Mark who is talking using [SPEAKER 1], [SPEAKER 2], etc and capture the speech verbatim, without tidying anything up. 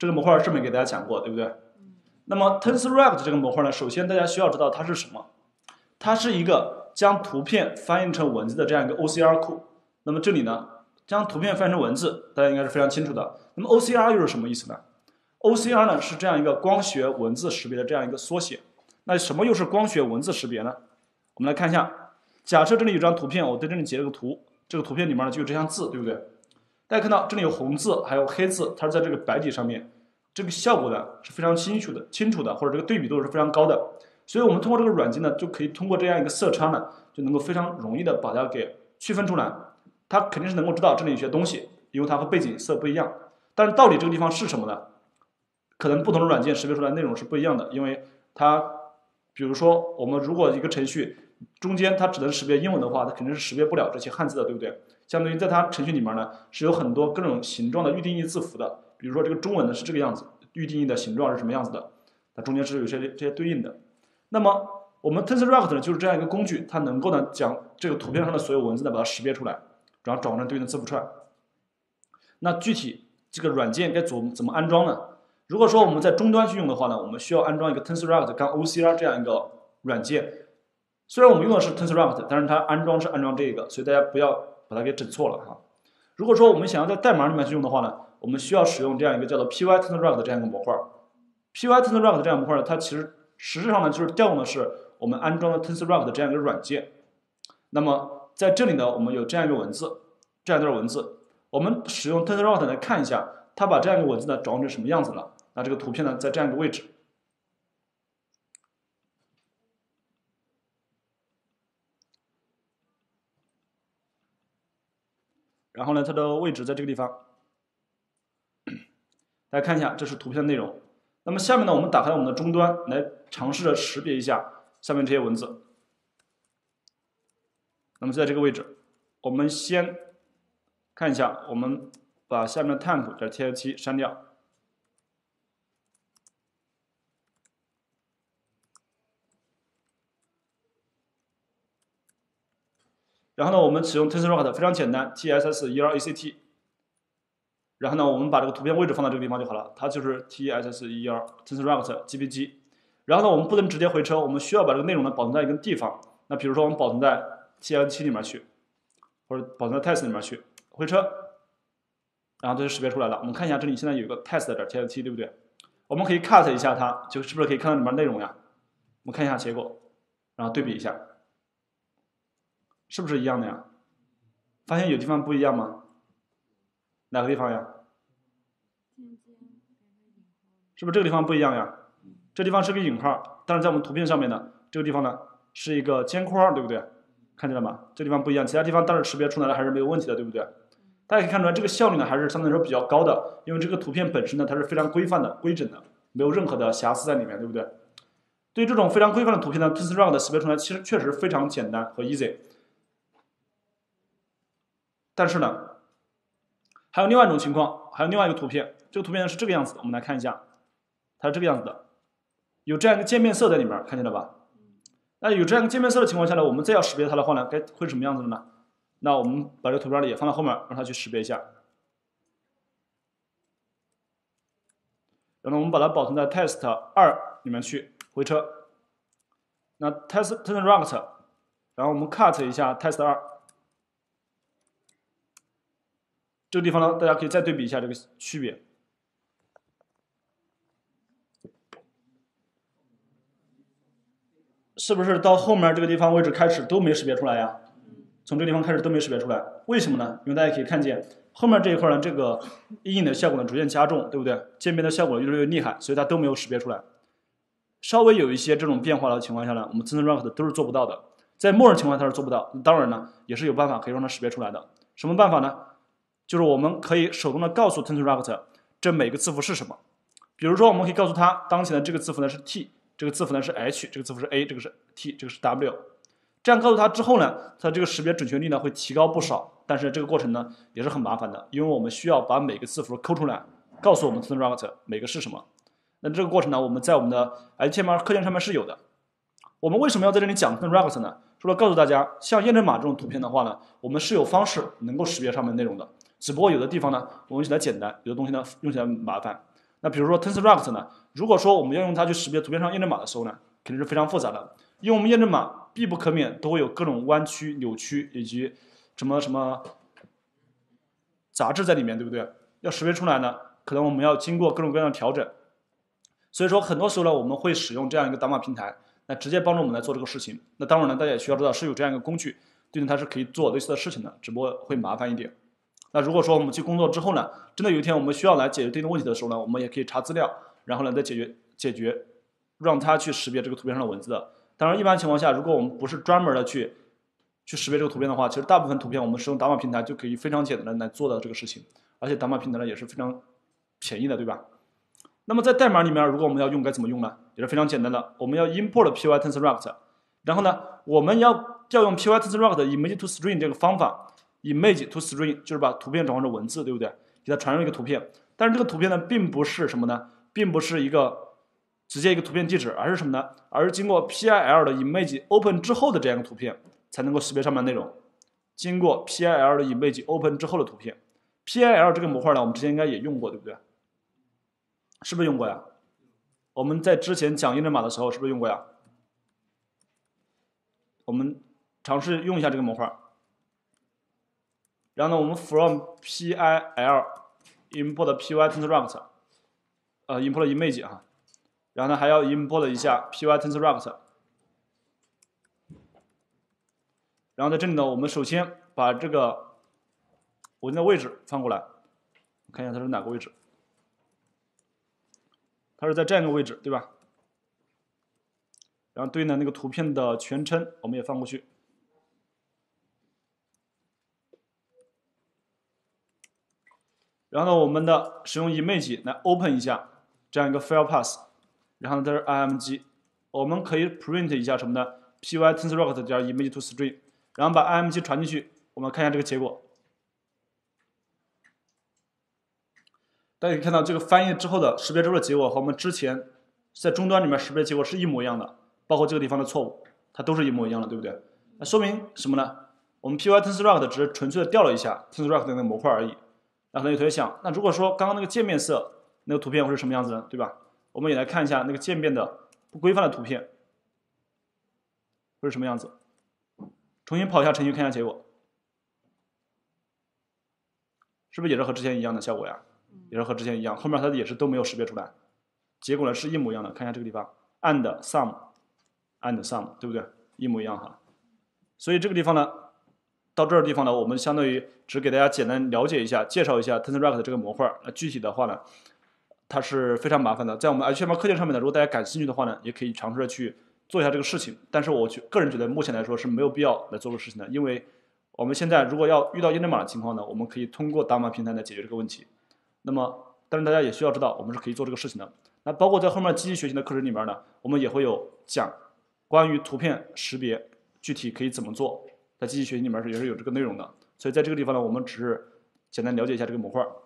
[SPEAKER 1] 这个模块上面给大家讲过，对不对？那么 TensorRect 这个模块呢，首先大家需要知道它是什么，它是一个将图片翻译成文字的这样一个 O C R 库。那么这里呢，将图片翻译成文字，大家应该是非常清楚的。那么 O C R 又是什么意思呢 ？O C R 呢是这样一个光学文字识别的这样一个缩写。那什么又是光学文字识别呢？我们来看一下，假设这里有张图片，我对这里截了个图，这个图片里面呢就有这项字，对不对？大家看到这里有红字，还有黑字，它是在这个白底上面，这个效果呢是非常清楚的、清楚的，或者这个对比度是非常高的。所以我们通过这个软件呢，就可以通过这样一个色差呢，就能够非常容易的把它给区分出来。它肯定是能够知道这里有些东西，因为它和背景色不一样。但是到底这个地方是什么呢？可能不同的软件识别出来内容是不一样的，因为它，比如说我们如果一个程序中间它只能识别英文的话，它肯定是识别不了这些汉字的，对不对？相当于在它程序里面呢，是有很多各种形状的预定义字符的。比如说这个中文呢是这个样子，预定义的形状是什么样子的，它中间是有些这些对应的。那么我们 TensorRect 呢就是这样一个工具，它能够呢将这个图片上的所有文字呢把它识别出来，然后转换成对应的字符串。那具体这个软件该怎怎么安装呢？如果说我们在终端去用的话呢，我们需要安装一个 TensorRect 杠 O C R 这样一个软件。虽然我们用的是 TensorRect， 但是它安装是安装这个，所以大家不要把它给整错了哈。如果说我们想要在代码里面去用的话呢，我们需要使用这样一个叫做 P Y TensorRect 这样一个模块。P Y TensorRect 这样一个模块呢，它其实实质上呢就是调用的是我们安装的 TensorRect 这样一个软件。那么在这里呢，我们有这样一个文字，这样一段文字，我们使用 TensorRect 来看一下，它把这样一个文字呢转换成什么样子了。那这个图片呢，在这样一个位置。然后呢，它的位置在这个地方。大家看一下，这是图片的内容。那么下面呢，我们打开我们的终端，来尝试着识别一下下面这些文字。那么就在这个位置，我们先看一下，我们把下面的 temp 点 T F T 删掉。然后呢，我们使用 TensorRect 非常简单 ，T S S 一二 A C T。然后呢，我们把这个图片位置放到这个地方就好了，它就是 T S S 一二 TensorRect G P G。然后呢，我们不能直接回车，我们需要把这个内容呢保存在一个地方。那比如说我们保存在 T F T 里面去，或者保存在 test 里面去，回车，然后它就识别出来了。我们看一下，这里现在有一个 test 点 T F T， 对不对？我们可以 cut 一下它，就是不是可以看到里面内容呀？我们看一下结果，然后对比一下。是不是一样的呀？发现有地方不一样吗？哪个地方呀？是不是这个地方不一样呀？这地方是个引号，但是在我们图片上面呢，这个地方呢是一个尖框，对不对？看见了吗？这地方不一样，其他地方当然识别出来了还是没有问题的，对不对？大家可以看出来，这个效率呢还是相对来说比较高的，因为这个图片本身呢它是非常规范的、规整的，没有任何的瑕疵在里面，对不对？对于这种非常规范的图片呢 ，TensorRect 识别出来其实确实非常简单和 easy。但是呢，还有另外一种情况，还有另外一个图片，这个图片是这个样子的，我们来看一下，它是这个样子的，有这样一个渐变色在里面，看见了吧？那有这样一个渐变色的情况下呢，我们再要识别它的话呢，该会是什么样子的呢？那我们把这个图片也放到后面，让它去识别一下。然后我们把它保存在 test 二里面去，回车。那 test TensorRect， 然后我们 cut 一下 test 二。这个地方呢，大家可以再对比一下这个区别。是不是到后面这个地方位置开始都没识别出来呀？从这个地方开始都没识别出来，为什么呢？因为大家可以看见后面这一块呢，这个阴影的效果呢逐渐加重，对不对？渐变的效果越来越厉害，所以它都没有识别出来。稍微有一些这种变化的情况下呢，我们 TensorRect 都是做不到的，在默认情况下它是做不到。当然呢，也是有办法可以让它识别出来的。什么办法呢？就是我们可以手动的告诉 TensorRect 这每个字符是什么。比如说，我们可以告诉它当前的这个字符呢是 T， 这个字符呢是 H， 这个字符是 A， 这个是 T， 这个是 W。这样告诉它之后呢，它这个识别准确率呢会提高不少。但是这个过程呢也是很麻烦的，因为我们需要把每个字符抠出来，告诉我们 TensorRect 每个是什么。那这个过程呢，我们在我们的 H T M L 课件上面是有的。我们为什么要在这里讲 TensorRect 呢？除了告诉大家，像验证码这种图片的话呢，我们是有方式能够识别上面内容的。只不过有的地方呢，我们用起来简单，有的东西呢用起来麻烦。 那比如说 TensorRect 呢，如果说我们要用它去识别图片上验证码的时候呢，肯定是非常复杂的，因为我们验证码必不可免都会有各种弯曲、扭曲以及什么什么杂质在里面，对不对？要识别出来呢，可能我们要经过各种各样的调整。所以说，很多时候呢，我们会使用这样一个打码平台，来直接帮助我们来做这个事情。那当然呢，大家也需要知道是有这样一个工具，对应它是可以做类似的事情的，只不过会麻烦一点。那如果说我们去工作之后呢，真的有一天我们需要来解决对应的问题的时候呢，我们也可以查资料，然后呢再解决解决，让它去识别这个图片上的文字的。当然，一般情况下，如果我们不是专门的去去识别这个图片的话，其实大部分图片我们使用打码平台就可以非常简单的来做到这个事情，而且打码平台呢也是非常便宜的，对吧？那么在代码里面，如果我们要用该怎么用呢？也是非常简单的，我们要 import pyTensorRect， 然后呢，我们要要用 pyTensorRect image to string 这个方法。image to string 就是把图片转换成文字，对不对？给它传入一个图片，但是这个图片呢，并不是什么呢？并不是一个直接一个图片地址，而是什么呢？而是经过 P I L 的 image open 之后的这样一个图片，才能够识别上面的内容。经过 P I L 的 image open 之后的图片 ，P I L 这个模块呢，我们之前应该也用过，对不对？是不是用过呀？我们在之前讲验证码的时候，是不是用过呀？我们尝试用一下这个模块。然后呢，我们 from P I L import pyTensorRect， 呃 import image 啊，然后呢还要 import 一下 pyTensorRect。然后在这里呢，我们首先把这个文件的位置放过来，看一下它是哪个位置，它是在这样一个位置，对吧？然后对应的那个图片的全称我们也放过去。然后呢，我们的使用 image 来 open 一下这样一个 file path， 然后这是 img， 我们可以 print 一下什么呢 ？pyTensorRect 点 image to string， 然后把 img 传进去，我们看一下这个结果。大家可以看到这个翻译之后的识别之后的结果和我们之前在终端里面识别结果是一模一样的，包括这个地方的错误，它都是一模一样的，对不对？那说明什么呢？我们 pyTensorRect 只是纯粹的调了一下 TensorRect 的那个模块而已。然后有同学想，那如果说刚刚那个渐变色那个图片会是什么样子呢？对吧？我们也来看一下那个渐变的不规范的图片会是什么样子。重新跑一下程序，看一下结果，是不是也是和之前一样的效果呀？也是和之前一样，后面它也是都没有识别出来，结果呢是一模一样的。看一下这个地方 ，and sum and sum， 对不对？一模一样哈。所以这个地方呢。到这儿地方呢，我们相当于只给大家简单了解一下、介绍一下 TensorRect 这个模块。那具体的话呢，它是非常麻烦的。在我们 H T M L 课件上面呢，如果大家感兴趣的话呢，也可以尝试去做一下这个事情。但是我个人觉得，目前来说是没有必要来做这个事情的，因为我们现在如果要遇到验证码的情况呢，我们可以通过打码平台来解决这个问题。那么，但是大家也需要知道，我们是可以做这个事情的。那包括在后面机器学习的课程里面呢，我们也会有讲关于图片识别具体可以怎么做。在机器学习里面是也是有这个内容的，所以在这个地方呢，我们只是简单了解一下这个模块。